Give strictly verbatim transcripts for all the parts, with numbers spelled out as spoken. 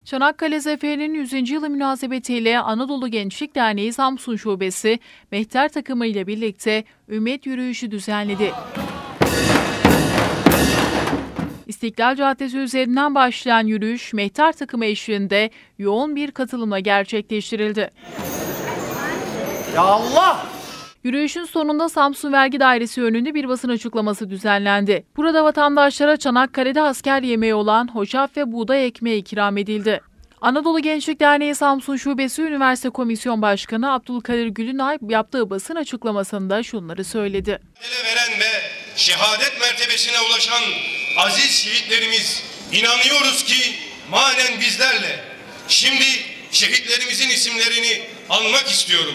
Çanakkale Zaferi'nin yüzüncü yılı münasebetiyle Anadolu Gençlik Derneği Samsun Şubesi, Mehter takımı ile birlikte Ümmet Yürüyüşü düzenledi. İstiklal Caddesi üzerinden başlayan yürüyüş, Mehter takımı eşliğinde yoğun bir katılımla gerçekleştirildi. Ya Allah! Yürüyüşün sonunda Samsun Vergi Dairesi önünde bir basın açıklaması düzenlendi. Burada vatandaşlara Çanakkale'de asker yemeği olan hoşaf ve buğday ekmeği ikram edildi. Anadolu Gençlik Derneği Samsun Şubesi Üniversite Komisyon Başkanı Abdülkadir Gülünay yaptığı basın açıklamasında şunları söyledi. Veren ve şehadet mertebesine ulaşan aziz şehitlerimiz, inanıyoruz ki manen bizlerle. Şimdi şehitlerimizin isimlerini anmak istiyorum.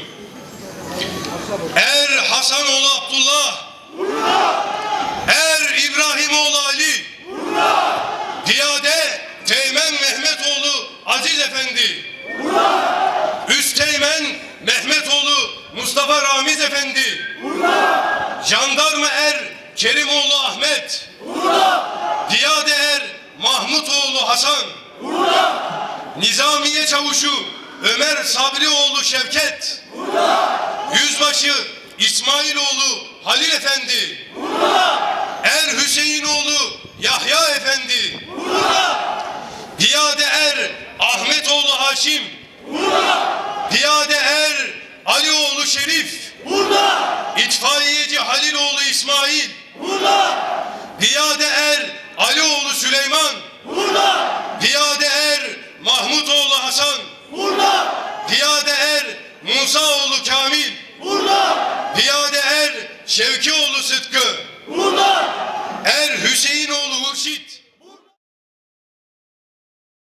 Er Hasanoğlu Abdullah, Urla! Er İbrahimoğlu Ali, Urla! Piyade Teğmen Mehmetoğlu Aziz Efendi, Urla! Üsteğmen Mehmetoğlu Mustafa Ramiz Efendi, Urla! Jandarma Er Kerimoğlu Ahmet, Urla! Piyade Er Mahmutoğlu Hasan, Urla! Nizamiye Çavuşu Ömer Sabrioğlu Şevket, Urla! Yüzbaşı İsmailoğlu Halil Efendi, Urla! Er Hüseyinoğlu Yahya Efendi,